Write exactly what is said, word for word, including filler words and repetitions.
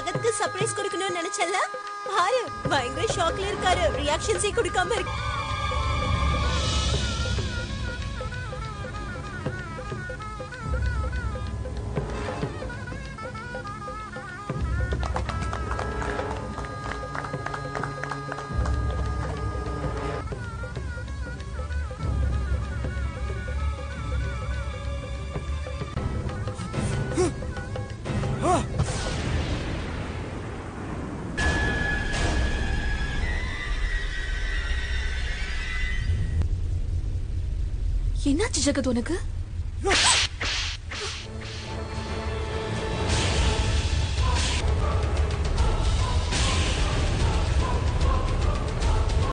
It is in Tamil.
ஜகத்துக்கு சர்ப்ரைஸ் கொடுக்கணும்னு நினைச்சல பாரு பயங்கர ஷாக்ல இருக்காரு ரியாக்ஷன்ஸே கொடுக்காம இருக்கு என்னாச்சு ஜகத் உனக்கு